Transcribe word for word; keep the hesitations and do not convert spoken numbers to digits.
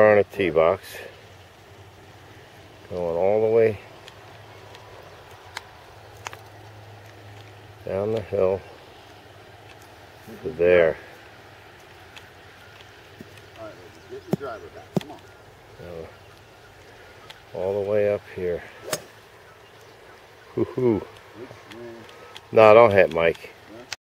On a tee box, going all the way down the hill to there. All right, let's get your driver back. Come on. Uh, all the way up here. Hoo hoo. No, don't hit Mike.